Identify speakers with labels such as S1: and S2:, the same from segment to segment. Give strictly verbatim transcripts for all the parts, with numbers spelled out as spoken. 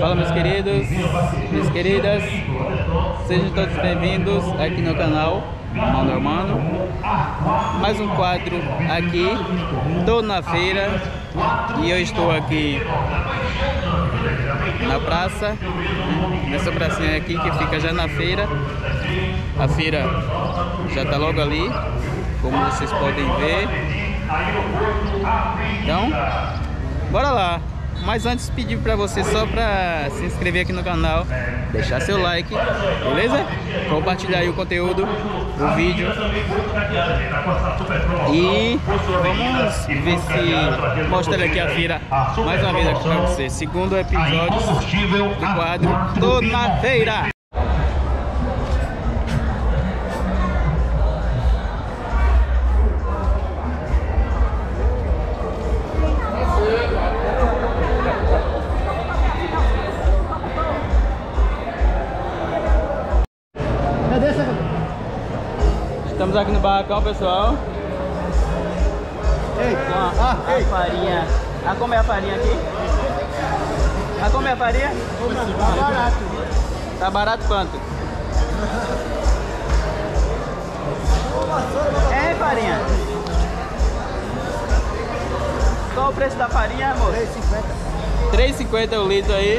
S1: Fala, meus queridos, minhas queridas, sejam todos bem-vindos aqui no canal Mano a Mano. Mais um quadro aqui. Estou na feira e eu estou aqui na praça, nessa pracinha aqui que fica já na feira. A feira já está logo ali, como vocês podem ver. Então, bora lá. Mas antes pedir para você só para se inscrever aqui no canal, deixar seu like, beleza? Compartilhar aí o conteúdo, o vídeo. E vamos ver se mostra aqui a feira mais uma vez aqui para você. Segundo episódio do quadro Tô na Feira. Estamos aqui no barracão, pessoal.
S2: Ei,
S1: com a, ah, a ei. farinha. A como é a farinha aqui? A como é a farinha?
S2: Tá barato.
S1: Tá barato quanto? É, farinha. Qual o preço da farinha, amor?
S2: três e cinquenta.
S1: três e cinquenta o litro aí.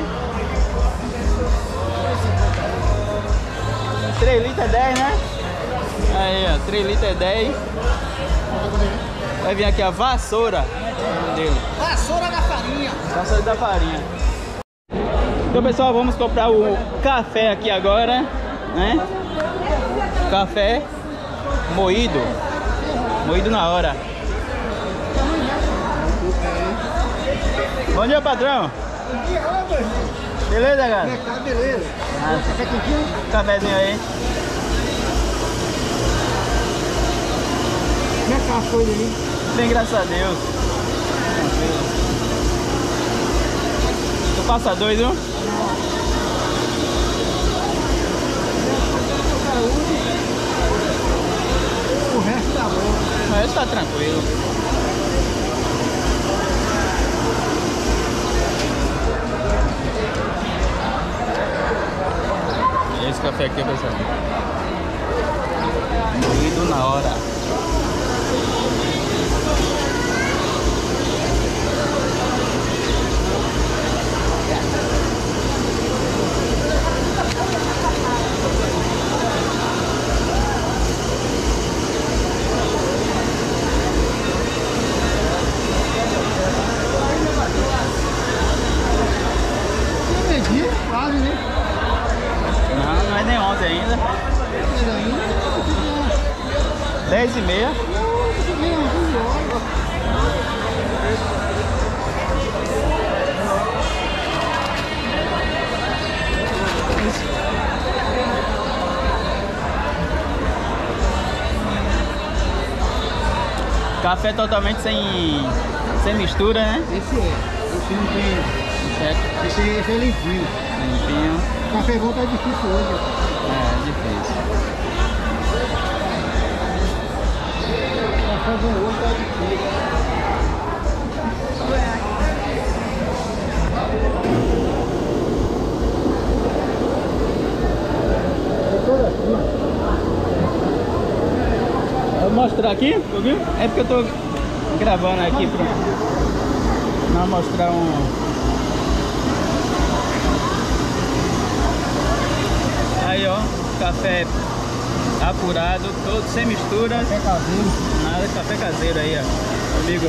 S1: três litros é dez, né? Aí, ó, três litros é dez. Vai vir aqui a vassoura dele.
S2: Vassoura da farinha.
S1: Vassoura da farinha. Então, pessoal, vamos comprar o café aqui agora, né? Café moído. Moído na hora. Bom dia, patrão.
S2: Bom dia, rapaz.
S1: Beleza, cara?
S2: Tá beleza.
S1: Ah,
S2: café quentinho?
S1: Cafézinho aí.
S2: Como é que tá as coisas ali?
S1: Bem, graças a Deus. Tu passa dois, viu?
S2: O resto tá bom.
S1: O resto tá tranquilo. E esse café aqui, pessoal, moído na hora.
S2: Quase, né?
S1: Não, não é nem onze ainda. Dez e meia. Café totalmente sem, sem mistura, né?
S2: Esse é. Esse não tem.
S1: Certo.
S2: Esse, esse é limpinho.
S1: Limpinho.
S2: O café bom tá difícil hoje.
S1: É, difícil.
S2: O café bom hoje tá difícil.
S1: Vou mostrar aqui, viu? É porque eu tô gravando aqui pra não mostrar um. Aí, ó, café apurado, todo sem mistura.
S2: Café caseiro.
S1: Nada, café caseiro aí, ó, amigo.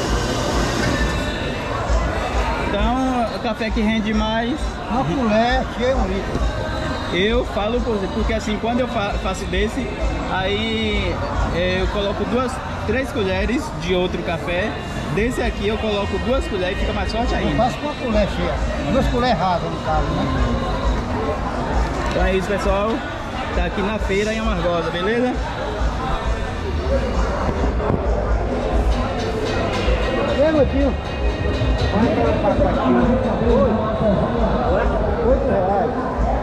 S1: Então, o café que rende mais.
S2: Uma colher, cheio um litro.
S1: Eu falo porque assim, quando eu fa faço desse, aí eu coloco duas, três colheres de outro café. Desse aqui eu coloco duas colheres e fica mais forte ainda.
S2: Eu faço com uma colher cheia. Duas colheres rasas no caso, né?
S1: Então é isso, pessoal. Tá aqui na feira em Amargosa, beleza?
S2: E aí, meu tio? Oito reais.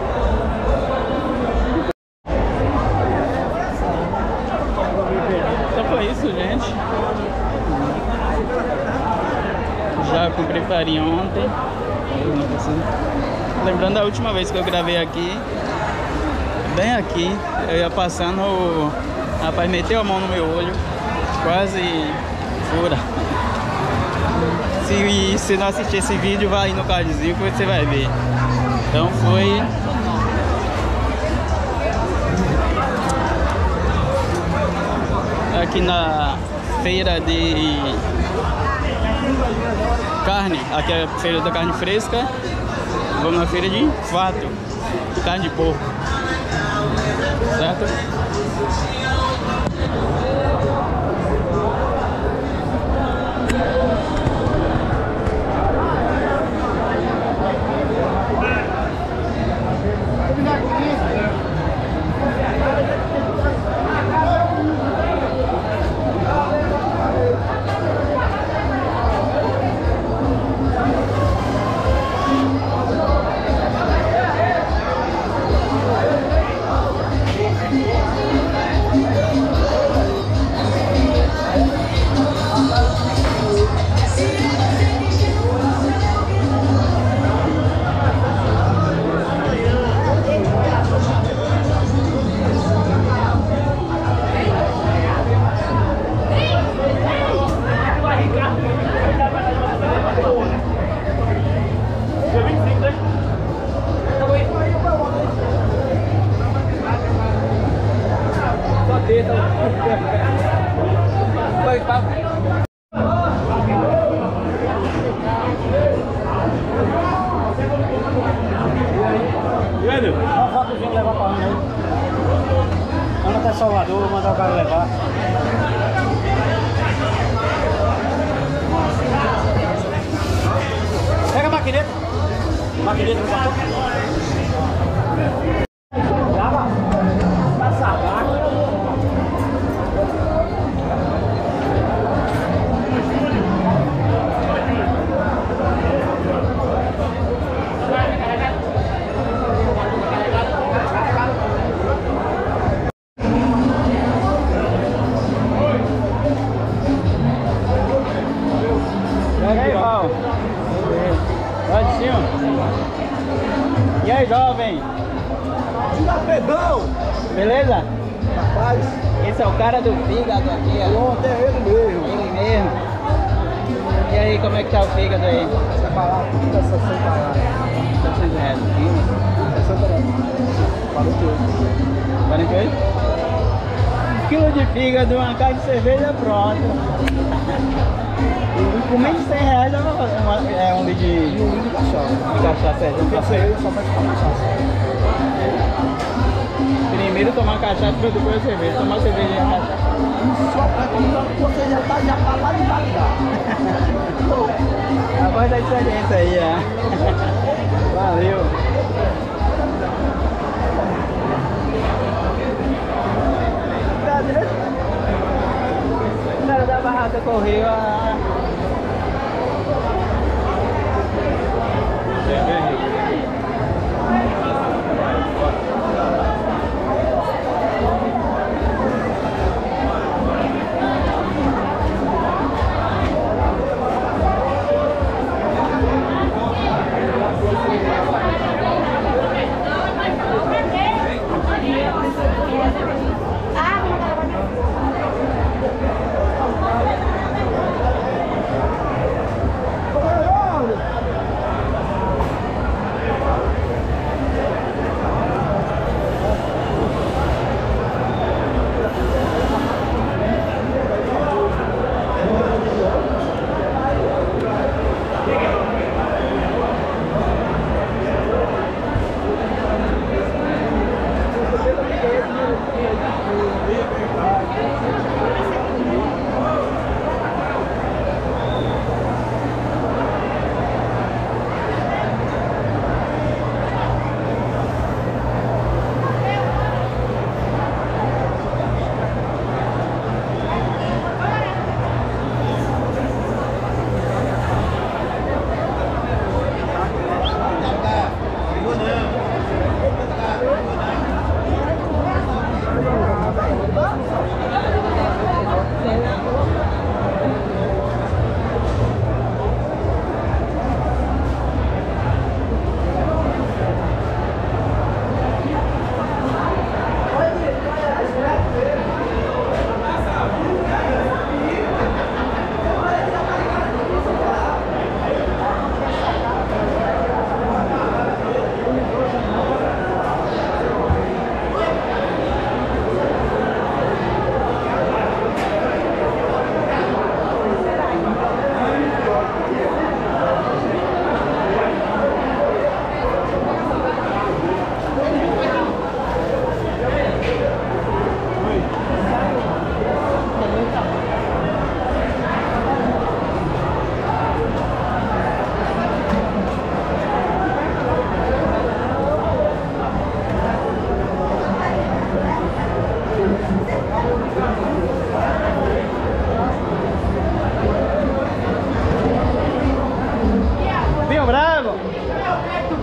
S1: Então foi isso, gente. Já comprei farinha ontem. lembrando da última vez que eu gravei aqui, bem aqui, eu ia passando, o rapaz meteu a mão no meu olho, quase fura. Se você não assistir esse vídeo, vai no cardzinho que você vai ver. Então foi... aqui na feira de carne, aqui é a feira da carne fresca. Vamos na feira de fato, de carne de porco, certo?
S2: Uma fotozinha levar pra Ana aí. Ana tá em Salvador, vou mandar o cara levar. Pega a maquineta. Maquineta no papel. Lava. Tá salgado.
S1: E aí, jovem? Beleza?
S2: Rapaz,
S1: esse é o cara do fígado aqui, ó.
S2: pronto, é ele mesmo.
S1: Ele mesmo. E aí, como é que tá o fígado aí?
S2: Separado, tudo tá separado.
S1: setecentos reais o quilo.
S2: sessenta reais. quarenta e oito.
S1: quarenta e oito? Um quilo de fígado, uma caixa de cerveja, pronto. Com menos de cem reais é, uma, uma, é um litro de,
S2: E um litro de cachaça.
S1: de cachaça, é, um
S2: Porque a
S1: café.
S2: cerveja só faz com cachaça.
S1: Primeiro tomar cachaça, depois a cerveja. Tomar cerveja e a cachaça.
S2: Só pra que você já tá, já tá lá de baixo.
S1: A voz da experiência aí, é. Valeu. Tá direito? O cara da barraca correu a...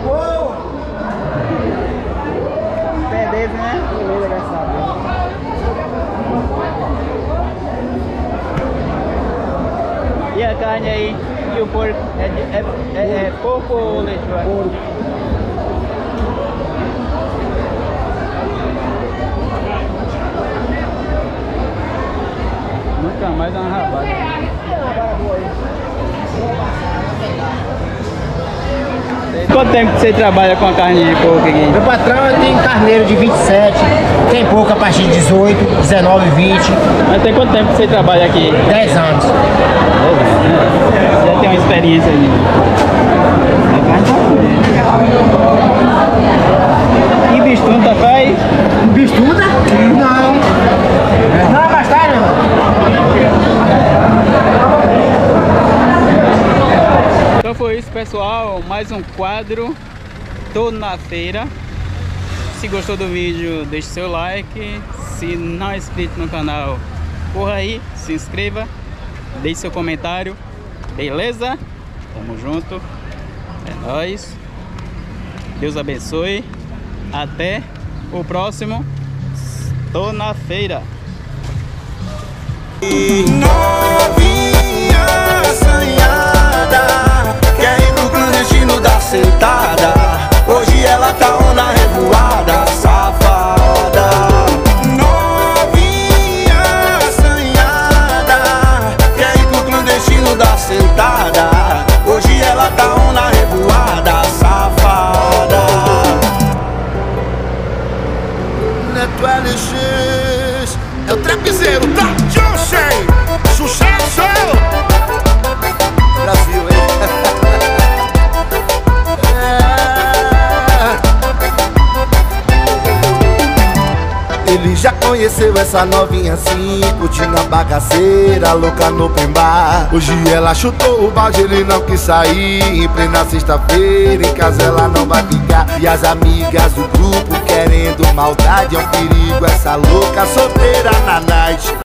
S1: Beleza, né?
S2: Beleza, graças a Deus.
S1: E a carne aí? E o porco? É, de- é, é, é porco ou lechoa?
S2: Porco.
S1: Nunca mais dá uma rabada. Quanto tempo que você trabalha com a carne de porco aqui?
S3: Meu patrão tem carneiro de vinte e sete, tem pouco a partir de dezoito, dezenove, vinte,
S1: Mas tem quanto tempo que você trabalha aqui?
S3: dez anos.
S1: Já tem uma experiência aí. A carne tá boa. E bistunta faz?
S3: Bistuda? Não. Não é mais tarde, meu irmão?
S1: Então foi isso, pessoal, mais um quadro. Tô na feira. Se gostou do vídeo, deixe seu like. Se não é inscrito no canal, corra aí, se inscreva, deixe seu comentário. Beleza? Tamo junto. É nóis. Deus abençoe. Até o próximo. Tô na feira.
S4: Novinha assanhada, quer ir pro clandestino da sentada. Hoje ela tá on na revoada, safada. Novinha assanhada, quer ir pro clandestino da sentada. Hoje ela tá on na revoada, safada. Neto L X é o trapezeiro da Johnson. Sucesso! Brasil, hein? É. Ele já conheceu essa novinha assim, curtindo a bagaceira, louca no open bar. Hoje ela chutou o balde, ele não quis sair. Em plena sexta-feira, em casa ela não vai ficar. E as amigas do grupo querendo maldade, é um perigo essa louca solteira na night.